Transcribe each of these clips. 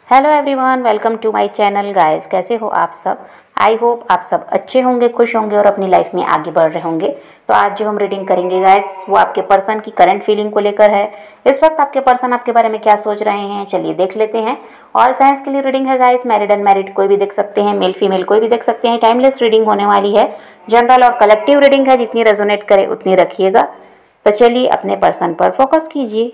Hello everyone, welcome to my channel guys. कैसे हो आप सब? आई होप आप सब अच्छे होंगे, खुश होंगे और अपनी लाइफ में आगे बढ़ रहे होंगे। तो आज जो हम रीडिंग करेंगे गाइस, वो आपके पर्सन की करंट फीलिंग को लेकर है। इस वक्त आपके पर्सन आपके बारे में क्या सोच रहे हैं, चलिए देख लेते हैं। ऑल साइंस के लिए रीडिंग है गाइस, मैरिड अनमैरिड कोई भी देख सकते हैं, मेल फीमेल कोई भी देख सकते हैं। टाइमलेस रीडिंग होने वाली है, जनरल और कलेक्टिव रीडिंग है, जितनी रेजोनेट करे उतनी रखिएगा। तो चलिए अपने पर्सन पर फोकस कीजिए।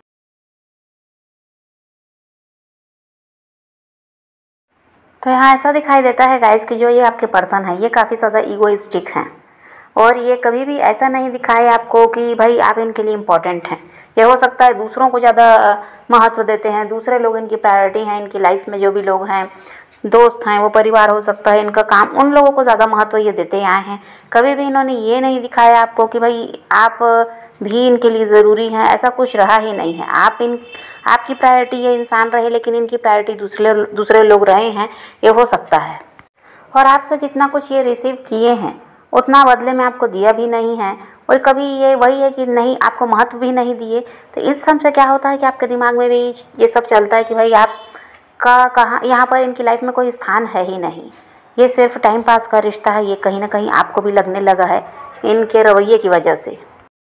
तो यहाँ ऐसा दिखाई देता है गाइस कि जो ये आपके पर्सन है ये काफ़ी ज़्यादा ईगोइस्टिक हैं और ये कभी भी ऐसा नहीं दिखाए आपको कि भाई आप इनके लिए इम्पोर्टेंट हैं। ये हो सकता है दूसरों को ज़्यादा महत्व देते हैं, दूसरे लोग इनकी प्रायोरिटी हैं। इनकी लाइफ में जो भी लोग हैं, दोस्त हैं, वो परिवार हो सकता है, इनका काम, उन लोगों को ज़्यादा महत्व ये देते आए हैं। कभी भी इन्होंने ये नहीं दिखाया आपको कि भाई आप भी इनके लिए ज़रूरी हैं, ऐसा कुछ रहा ही नहीं है। आपकी प्रायोरिटी ये इंसान रहे, लेकिन इनकी प्रायोरिटी दूसरे लोग रहे हैं, ये हो सकता है। और आपसे जितना कुछ ये रिसीव किए हैं उतना बदले में आपको दिया भी नहीं है, और कभी ये वही है कि नहीं, आपको महत्व भी नहीं दिए। तो इस सब से क्या होता है कि आपके दिमाग में भी ये सब चलता है कि भाई आपका कहाँ, यहाँ पर इनकी लाइफ में कोई स्थान है ही नहीं। ये सिर्फ टाइम पास का रिश्ता है, ये कहीं ना कहीं आपको भी लगने लगा है इनके रवैये की वजह से।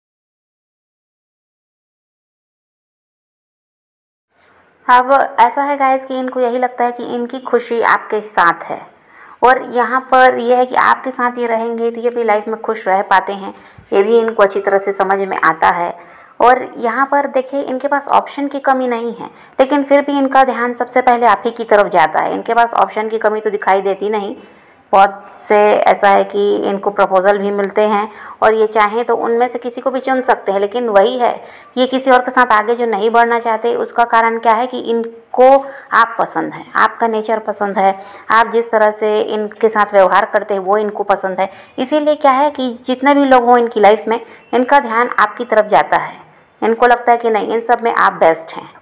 अब ऐसा है गाइस कि इनको यही लगता है कि इनकी खुशी आपके साथ है, और यहाँ पर यह है कि आपके साथ ये रहेंगे तो ये अपनी लाइफ में खुश रह पाते हैं। ये भी इनको अच्छी तरह से समझ में आता है। और यहाँ पर देखिए, इनके पास ऑप्शन की कमी नहीं है, लेकिन फिर भी इनका ध्यान सबसे पहले आप ही की तरफ जाता है। इनके पास ऑप्शन की कमी तो दिखाई देती नहीं। बहुत से ऐसा है कि इनको प्रपोज़ल भी मिलते हैं और ये चाहें तो उनमें से किसी को भी चुन सकते हैं, लेकिन वही है, ये किसी और के साथ आगे जो नहीं बढ़ना चाहते, उसका कारण क्या है कि इनको आप पसंद है, आपका नेचर पसंद है, आप जिस तरह से इनके साथ व्यवहार करते हैं वो इनको पसंद है। इसीलिए क्या है कि जितने भी लोग हों इनकी लाइफ में, इनका ध्यान आपकी तरफ जाता है। इनको लगता है कि नहीं, इन सब में आप बेस्ट हैं।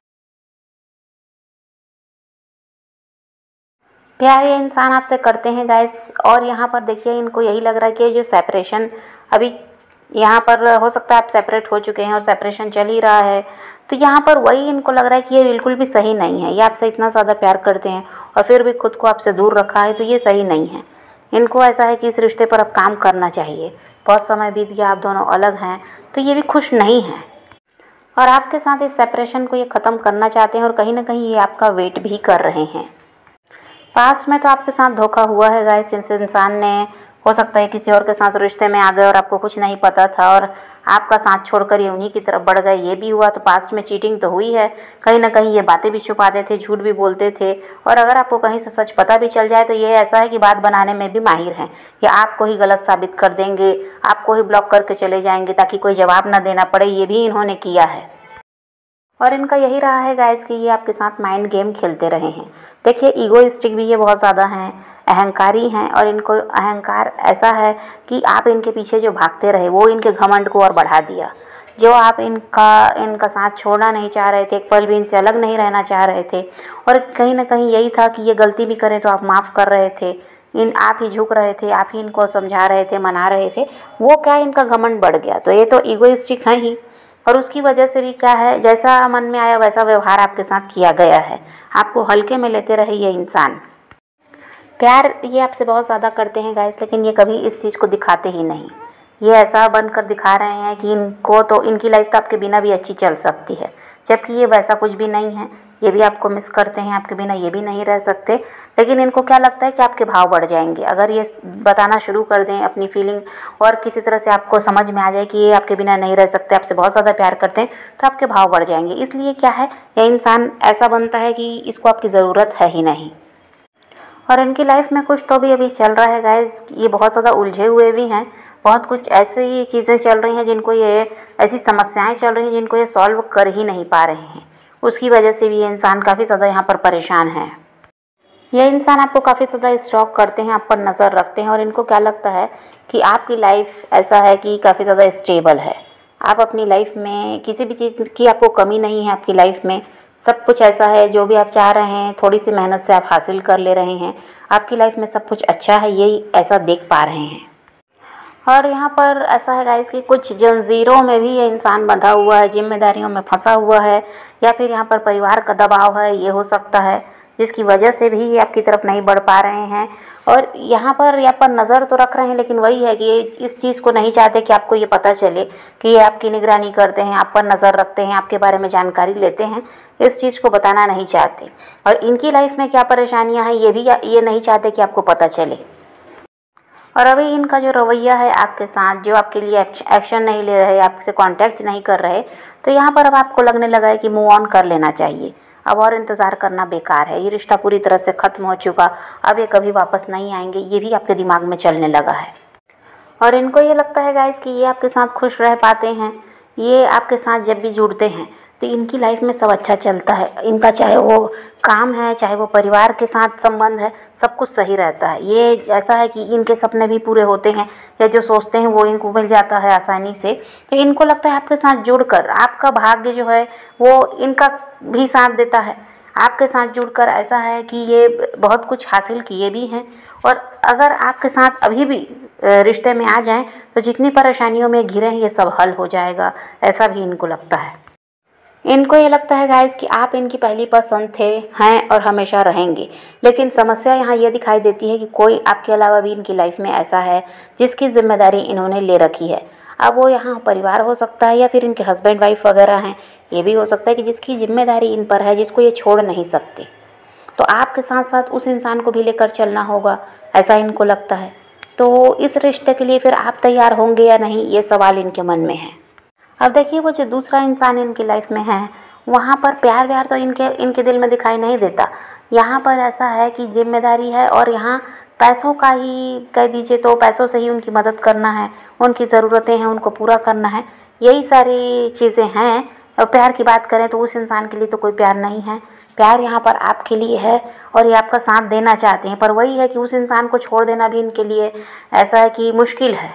प्यार ये इंसान आपसे करते हैं गाइस। और यहाँ पर देखिए, इनको यही लग रहा है कि ये जो सेपरेशन अभी यहाँ पर हो सकता है, आप सेपरेट हो चुके हैं और सेपरेशन चल ही रहा है, तो यहाँ पर वही इनको लग रहा है कि ये बिल्कुल भी सही नहीं है। ये आपसे इतना ज़्यादा प्यार करते हैं और फिर भी खुद को आपसे दूर रखा है, तो ये सही नहीं है। इनको ऐसा है कि इस रिश्ते पर अब काम करना चाहिए। बहुत समय बीत गया, आप दोनों अलग हैं, तो ये भी खुश नहीं हैं और आपके साथ इस सेपरेशन को ये ख़त्म करना चाहते हैं, और कहीं ना कहीं ये आपका वेट भी कर रहे हैं। पास्ट में तो आपके साथ धोखा हुआ है गाइस। इस इंसान ने, हो सकता है किसी और के साथ रिश्ते में आ गए और आपको कुछ नहीं पता था और आपका साथ छोड़कर ये उन्हीं की तरफ बढ़ गए, ये भी हुआ। तो पास्ट में चीटिंग तो हुई है। कहीं ना कहीं ये बातें भी छुपाते थे, झूठ भी बोलते थे, और अगर आपको कहीं से सच पता भी चल जाए तो ये ऐसा है कि बात बनाने में भी माहिर हैं। ये आपको ही गलत साबित कर देंगे, आपको ही ब्लॉक करके चले जाएंगे ताकि कोई जवाब ना देना पड़े। ये भी इन्होंने किया है और इनका यही रहा है गाइस कि ये आपके साथ माइंड गेम खेलते रहे हैं। देखिए, ईगोइस्टिक भी ये बहुत ज़्यादा हैं, अहंकारी हैं, और इनको अहंकार ऐसा है कि आप इनके पीछे जो भागते रहे वो इनके घमंड को और बढ़ा दिया। जो आप इनका साथ छोड़ना नहीं चाह रहे थे, एक पल भी इनसे अलग नहीं रहना चाह रहे थे, और कहीं ना कहीं यही था कि ये गलती भी करें तो आप माफ़ कर रहे थे, आप ही झुक रहे थे, आप ही इनको समझा रहे थे, मना रहे थे। वो क्या, इनका घमंड बढ़ गया। तो ये तो ईगोइस्टिक है ही, और उसकी वजह से भी क्या है, जैसा मन में आया वैसा व्यवहार आपके साथ किया गया है। आपको हल्के में लेते रहे ये इंसान। प्यार ये आपसे बहुत ज़्यादा करते हैं गाइस, लेकिन ये कभी इस चीज़ को दिखाते ही नहीं। ये ऐसा बनकर दिखा रहे हैं कि इनको तो, इनकी लाइफ तो आपके बिना भी अच्छी चल सकती है, जबकि ये वैसा कुछ भी नहीं है। ये भी आपको मिस करते हैं, आपके बिना ये भी नहीं रह सकते, लेकिन इनको क्या लगता है कि आपके भाव बढ़ जाएंगे अगर ये बताना शुरू कर दें अपनी फीलिंग, और किसी तरह से आपको समझ में आ जाए कि ये आपके बिना नहीं रह सकते, आपसे बहुत ज़्यादा प्यार करते हैं, तो आपके भाव बढ़ जाएंगे। इसलिए क्या है, ये इंसान ऐसा बनता है कि इसको आपकी ज़रूरत है ही नहीं। और इनकी लाइफ में कुछ तो भी अभी चल रहा है गाइस, ये बहुत ज़्यादा उलझे हुए भी हैं। बहुत कुछ ऐसी चीज़ें चल रही हैं जिनको ये, ऐसी समस्याएं चल रही हैं जिनको ये सॉल्व कर ही नहीं पा रहे हैं। उसकी वजह से भी ये इंसान काफ़ी ज़्यादा यहाँ पर परेशान है। ये इंसान आपको काफ़ी ज़्यादा स्टॉक करते हैं, आप पर नज़र रखते हैं, और इनको क्या लगता है कि आपकी लाइफ ऐसा है कि काफ़ी ज़्यादा स्टेबल है। आप अपनी लाइफ में किसी भी चीज़ की आपको कमी नहीं है। आपकी लाइफ में सब कुछ ऐसा है, जो भी आप चाह रहे हैं थोड़ी सी मेहनत से आप हासिल कर ले रहे हैं। आपकी लाइफ में सब कुछ अच्छा है, यही ऐसा देख पा रहे हैं। और यहाँ पर ऐसा है गाइस कि कुछ जंजीरों में भी ये इंसान बंधा हुआ है, जिम्मेदारियों में फंसा हुआ है, या फिर यहाँ पर परिवार का दबाव है, ये हो सकता है, जिसकी वजह से भी ये आपकी तरफ नहीं बढ़ पा रहे हैं। और यहाँ पर नज़र तो रख रहे हैं, लेकिन वही है कि ये इस चीज़ को नहीं चाहते कि आपको ये पता चले कि ये आपकी निगरानी करते हैं, आप पर नज़र रखते हैं, आपके बारे में जानकारी लेते हैं। इस चीज़ को बताना नहीं चाहते। और इनकी लाइफ में क्या परेशानियाँ हैं ये नहीं चाहते कि आपको पता चले। और अभी इनका जो रवैया है आपके साथ, जो आपके लिए एक्शन नहीं ले रहे, आपसे कांटेक्ट नहीं कर रहे, तो यहाँ पर अब आपको लगने लगा है कि मूव ऑन कर लेना चाहिए। अब और इंतज़ार करना बेकार है, ये रिश्ता पूरी तरह से ख़त्म हो चुका, अब ये कभी वापस नहीं आएंगे, ये भी आपके दिमाग में चलने लगा है। और इनको ये लगता है गाइस कि ये आपके साथ खुश रह पाते हैं, ये आपके साथ जब भी जुड़ते हैं तो इनकी लाइफ में सब अच्छा चलता है। इनका चाहे वो काम है, चाहे वो परिवार के साथ संबंध है, सब कुछ सही रहता है। ये ऐसा है कि इनके सपने भी पूरे होते हैं, या जो सोचते हैं वो इनको मिल जाता है आसानी से। तो इनको लगता है आपके साथ जुड़कर आपका भाग्य जो है वो इनका भी साथ देता है। आपके साथ जुड़कर ऐसा है कि ये बहुत कुछ हासिल किए भी हैं। और अगर आपके साथ अभी भी रिश्ते में आ जाएं तो जितनी परेशानियों में घिरे हैं ये सब हल हो जाएगा, ऐसा भी इनको लगता है। इनको ये लगता है गाइस कि आप इनकी पहली पसंद थे, हैं और हमेशा रहेंगे। लेकिन समस्या यहाँ ये दिखाई देती है कि कोई आपके अलावा भी इनकी लाइफ में ऐसा है जिसकी जिम्मेदारी इन्होंने ले रखी है। अब वो यहाँ परिवार हो सकता है, या फिर इनके हस्बैंड वाइफ वगैरह हैं, ये भी हो सकता है कि जिसकी जिम्मेदारी इन पर है, जिसको ये छोड़ नहीं सकते। तो आपके साथ साथ उस इंसान को भी लेकर चलना होगा, ऐसा इनको लगता है। तो इस रिश्ते के लिए फिर आप तैयार होंगे या नहीं, ये सवाल इनके मन में है। अब देखिए, वो जो दूसरा इंसान इनकी लाइफ में है, वहाँ पर प्यार व्यार तो इनके दिल में दिखाई नहीं देता। यहाँ पर ऐसा है कि जिम्मेदारी है, और यहाँ पैसों का ही कह दीजिए तो पैसों से ही उनकी मदद करना है, उनकी ज़रूरतें हैं उनको पूरा करना है, यही सारी चीज़ें हैं। और प्यार की बात करें तो उस इंसान के लिए तो कोई प्यार नहीं है। प्यार यहाँ पर आपके लिए है और ये आपका साथ देना चाहते हैं, पर वही है कि उस इंसान को छोड़ देना भी इनके लिए ऐसा है कि मुश्किल है।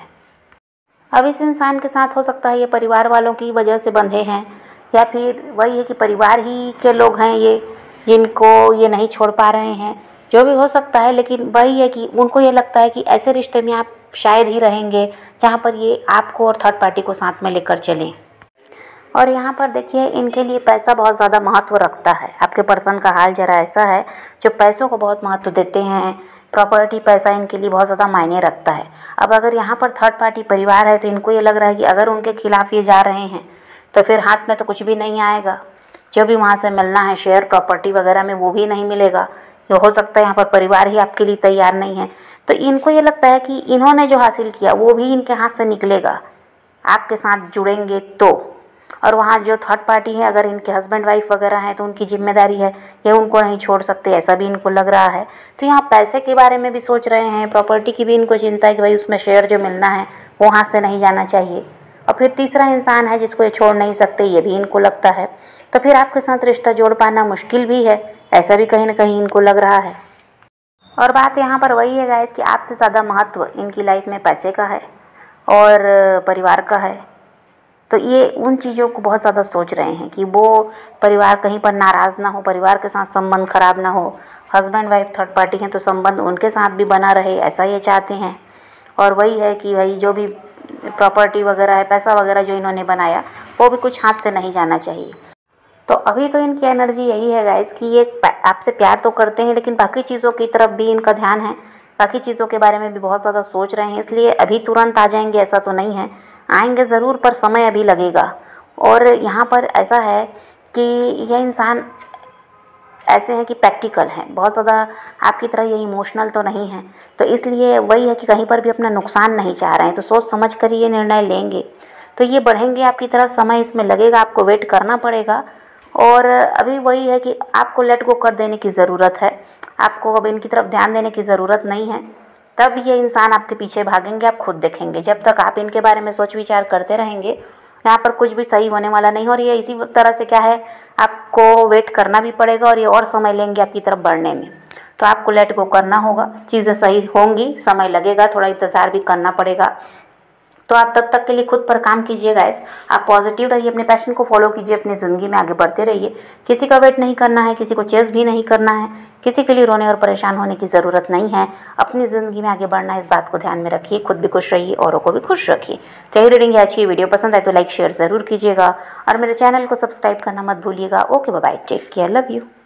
अब इस इंसान के साथ हो सकता है ये परिवार वालों की वजह से बंधे हैं, या फिर वही है कि परिवार ही के लोग हैं ये जिनको ये नहीं छोड़ पा रहे हैं, जो भी हो सकता है। लेकिन वही है कि उनको ये लगता है कि ऐसे रिश्ते में आप शायद ही रहेंगे जहाँ पर ये आपको और थर्ड पार्टी को साथ में लेकर चलें। और यहाँ पर देखिए, इनके लिए पैसा बहुत ज़्यादा महत्व रखता है। आपके पर्सन का हाल जरा ऐसा है जो पैसों को बहुत महत्व देते हैं। प्रॉपर्टी, पैसा इनके लिए बहुत ज़्यादा मायने रखता है। अब अगर यहाँ पर थर्ड पार्टी परिवार है तो इनको ये लग रहा है कि अगर उनके खिलाफ़ ये जा रहे हैं तो फिर हाथ में तो कुछ भी नहीं आएगा। जो भी वहाँ से मिलना है शेयर प्रॉपर्टी वगैरह में, वो भी नहीं मिलेगा। ये हो सकता है यहाँ पर परिवार ही आपके लिए तैयार नहीं है। तो इनको ये लगता है कि इन्होंने जो हासिल किया वो भी इनके हाथ से निकलेगा, आपके साथ जुड़ेंगे तो। और वहाँ जो थर्ड पार्टी है, अगर इनके हस्बैंड वाइफ वगैरह हैं तो उनकी जिम्मेदारी है, ये उनको नहीं छोड़ सकते, ऐसा भी इनको लग रहा है। तो यहाँ पैसे के बारे में भी सोच रहे हैं, प्रॉपर्टी की भी इनको चिंता है कि भाई उसमें शेयर जो मिलना है वो हाथ से नहीं जाना चाहिए। और फिर तीसरा इंसान है जिसको ये छोड़ नहीं सकते, ये भी इनको लगता है। तो फिर आपके साथ रिश्ता जोड़ पाना मुश्किल भी है, ऐसा भी कहीं ना कहीं इनको लग रहा है। और बात यहाँ पर वही है गाइस कि आपसे ज़्यादा महत्व इनकी लाइफ में पैसे का है और परिवार का है। तो ये उन चीज़ों को बहुत ज़्यादा सोच रहे हैं कि वो परिवार कहीं पर नाराज़ ना हो, परिवार के साथ संबंध खराब ना हो। हस्बैंड वाइफ थर्ड पार्टी हैं तो संबंध उनके साथ भी बना रहे, ऐसा ये चाहते हैं। और वही है कि भाई जो भी प्रॉपर्टी वगैरह है, पैसा वगैरह जो इन्होंने बनाया, वो भी कुछ हाथ से नहीं जाना चाहिए। तो अभी तो इनकी एनर्जी यही है गाइस कि ये आपसे प्यार तो करते हैं, लेकिन बाकी चीज़ों की तरफ भी इनका ध्यान है, बाकी चीज़ों के बारे में भी बहुत ज़्यादा सोच रहे हैं। इसलिए अभी तुरंत आ जाएंगे ऐसा तो नहीं है, आएंगे ज़रूर, पर समय अभी लगेगा। और यहाँ पर ऐसा है कि यह इंसान ऐसे हैं कि प्रैक्टिकल हैं, बहुत ज़्यादा आपकी तरह ये इमोशनल तो नहीं है। तो इसलिए वही है कि कहीं पर भी अपना नुकसान नहीं चाह रहे हैं, तो सोच समझ कर ये निर्णय लेंगे। तो ये बढ़ेंगे आपकी तरफ, समय इसमें लगेगा, आपको वेट करना पड़ेगा। और अभी वही है कि आपको लेट गो कर देने की ज़रूरत है, आपको अब इनकी तरफ ध्यान देने की ज़रूरत नहीं है। तब ये इंसान आपके पीछे भागेंगे, आप खुद देखेंगे। जब तक आप इनके बारे में सोच विचार करते रहेंगे, यहाँ पर कुछ भी सही होने वाला नहीं। और ये इसी तरह से क्या है, आपको वेट करना भी पड़ेगा और ये और समय लेंगे आपकी तरफ बढ़ने में। तो आपको लेट गो करना होगा, चीज़ें सही होंगी, समय लगेगा, थोड़ा इंतज़ार भी करना पड़ेगा। तो आप तब तक के लिए खुद पर काम कीजिए गाइस। आप पॉजिटिव रहिए, अपने पैशन को फॉलो कीजिए, अपनी ज़िंदगी में आगे बढ़ते रहिए। किसी का वेट नहीं करना है, किसी को चेस भी नहीं करना है। किसी के लिए रोने और परेशान होने की ज़रूरत नहीं है। अपनी ज़िंदगी में आगे बढ़ना है, इस बात को ध्यान में रखिए। खुद भी खुश रहिए, औरों को भी खुश रखिए। चाहिए रीडिंग आज की वीडियो पसंद आए तो लाइक शेयर ज़रूर कीजिएगा और मेरे चैनल को सब्सक्राइब करना मत भूलिएगा। Okay bye, take care, love you.